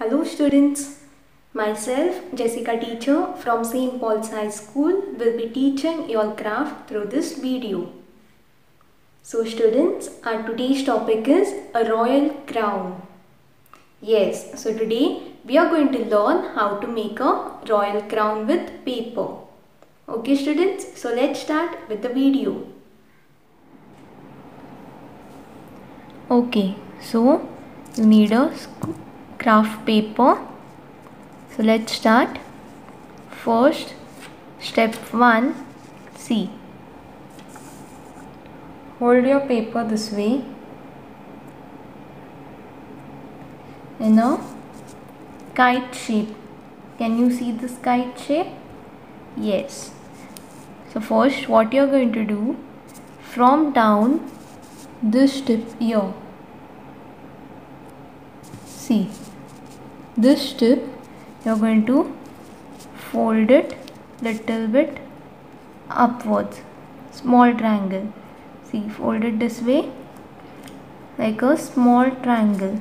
Hello students, myself Jessica teacher from St. Paul's High School will be teaching your craft through this video. So students, our today's topic is a royal crown. Yes, so today we are going to learn how to make a royal crown with paper. Okay students, so let's start with the video. Okay, so you need a craft paper. So let's start. First, step 1, see. Hold your paper this way in a kite shape. Can you see this kite shape? Yes. So first what you are going to do, from down this tip here, see, this tip you're going to fold it little bit upwards, small triangle. See, fold it this way like a small triangle.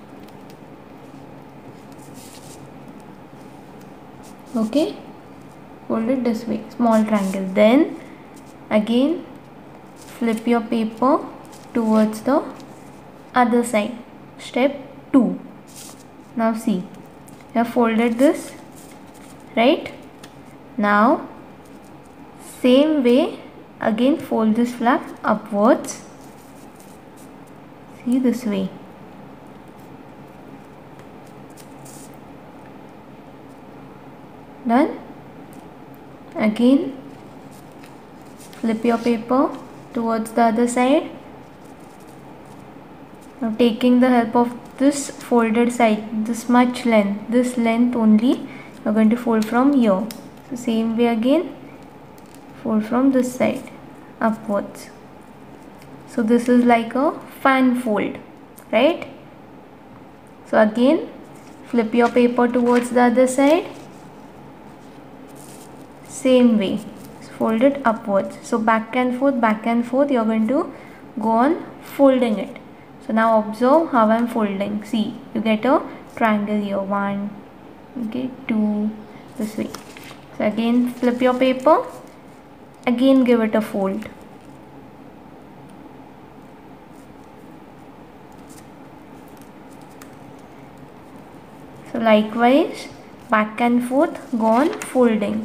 Okay, fold it this way, small triangle. Then again flip your paper towards the other side. Step 2. Now see, you have folded this, right? Now same way again fold this flap upwards. See, this way. Done. Again flip your paper towards the other side. Now taking the help of this folded side, this much length, this length only you're going to fold from here. So same way again fold from this side upwards. So this is like a fan fold, right? So again flip your paper towards the other side, same way, fold it upwards. So back and forth you're going to go on folding it. So now observe how I'm folding. See, you get a triangle here, 1, okay, 2, this way. So again flip your paper, again give it a fold. So likewise back and forth go on folding.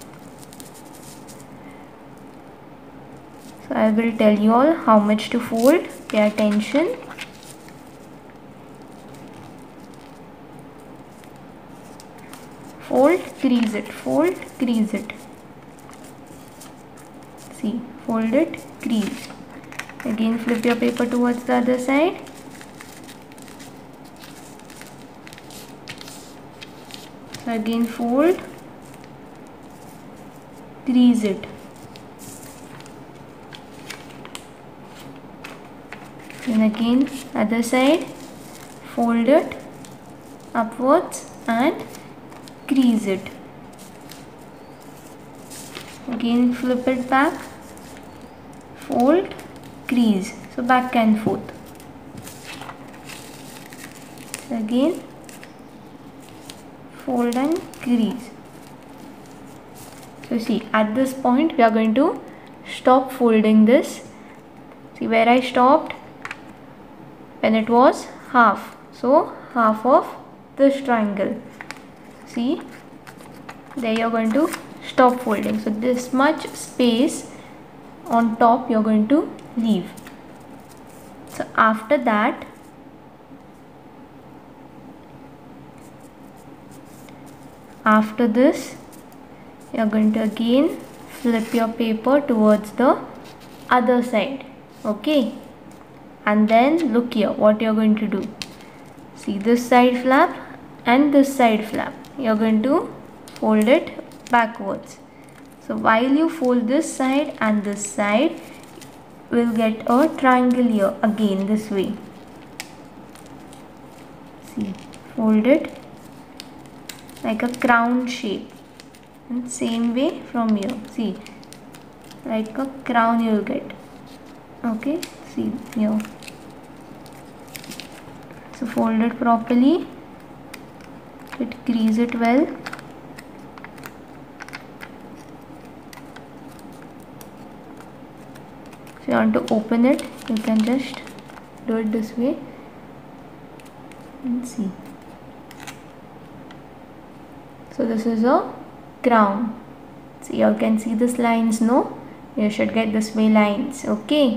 So I will tell you all how much to fold. Pay attention. Fold, crease it, fold, crease it. See, fold it, crease. Again flip your paper towards the other side. So again fold, crease it. And again other side, fold it upwards and crease it. Again flip it back, fold, crease. So back and forth. So again fold and crease. So see, at this point we are going to stop folding this. See where I stopped? When it was half. So half of this triangle. See, there you are going to stop folding. So this much space on top you are going to leave. So after that, after this you are going to again flip your paper towards the other side. Okay, and then look here what you are going to do. See, this side flap and this side flap, you are going to fold it backwards. So while you fold this side and this side, we'll get a triangle here again this way. See, fold it like a crown shape, and same way from here. See, like a crown you'll get. Okay, see here. So fold it properly it, crease it well. If you want to open it, you can just do it this way and see. So this is a crown. So you all can see this lines, no? You should get this way lines, okay?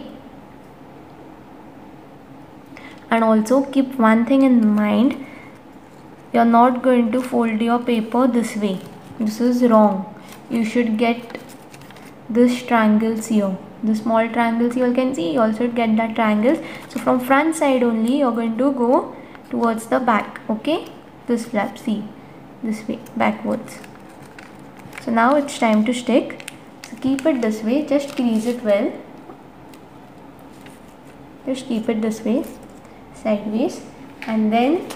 And also keep one thing in mind, you're not going to fold your paper this way. This is wrong. You should get this triangles here. The small triangles you all can see, you also should get that triangles. So from front side only you're going to go towards the back, okay? This flap, see, this way, backwards. So now it's time to stick. So keep it this way, just crease it well. Just keep it this way, sideways, and then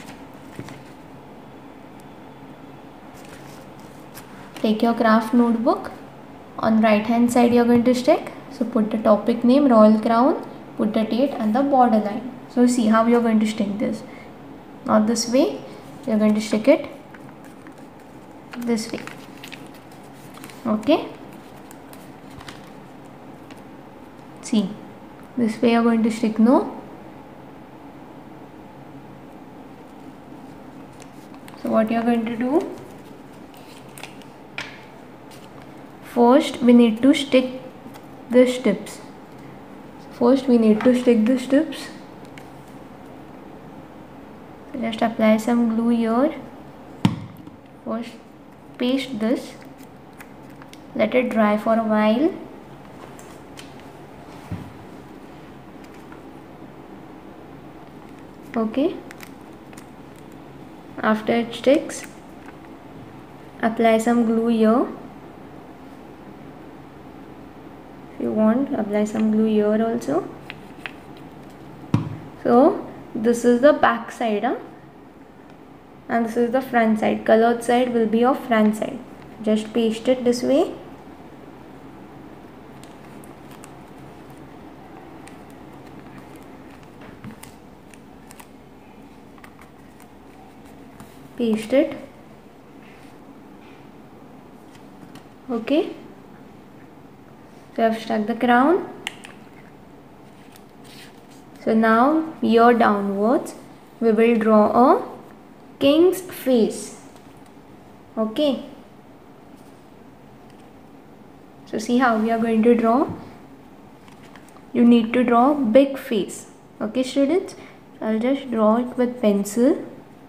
take your craft notebook. On right hand side you are going to stick. So put the topic name Royal Crown, put the date and the border line. So see how you are going to stick this. Not this way, you are going to stick it this way, okay? See, this way you are going to stick, no? So what you are going to do? First we need to stick the tips. First we need to stick the tips. So just apply some glue here. First paste this. Let it dry for a while. Okay. After it sticks, apply some glue here. If you want, apply some glue here also. So this is the back side, and this is the front side. Colored side will be your front side. Just paste it this way. Paste it. Okay. So I have stuck the crown. So now here downwards we will draw a king's face. Okay. So see how we are going to draw. You need to draw big face. Okay students. So I'll just draw it with pencil.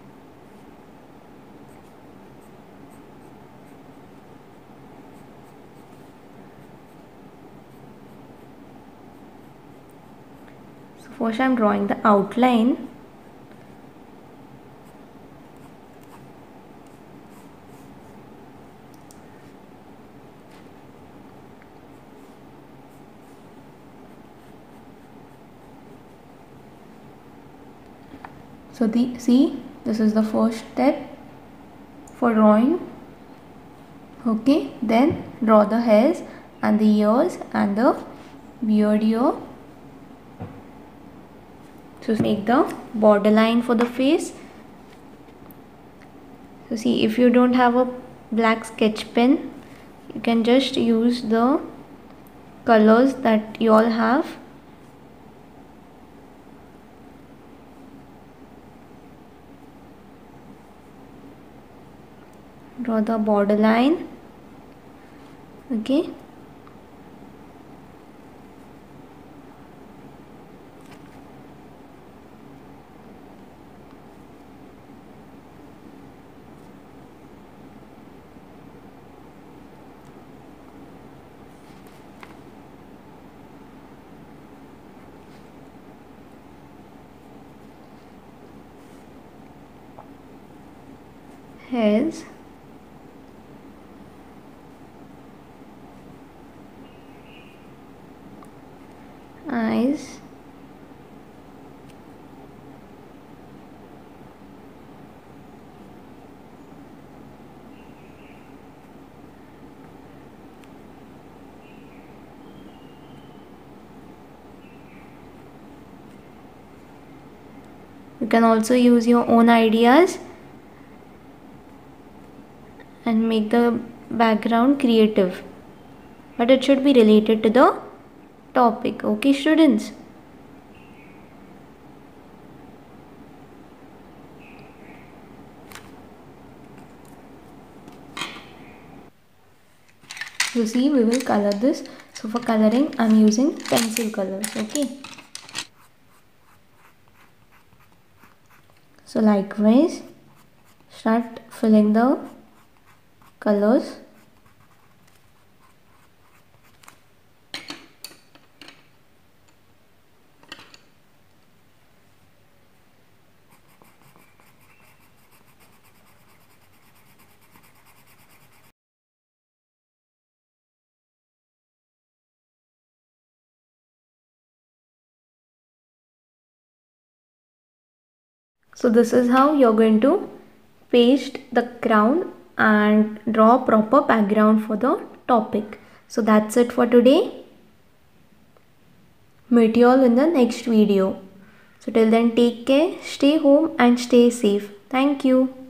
First I am drawing the outline. So see, this is the first step for drawing. Okay, then draw the hairs and the ears and the beard here. So make the borderline for the face. So see, if you don't have a black sketch pen, you can just use the colors that you all have. Draw the borderline. Okay. Hairs. Eyes. You can also use your own ideas. and make the background creative, but it should be related to the topic. Okay students? You see, we will color this. So for coloring I am using pencil colors. Okay, so likewise start filling the colors. So this is how you're going to paste the crown and draw proper background for the topic. So that's it for today. Meet you all in the next video. So till then, take care, stay home and stay safe. Thank you.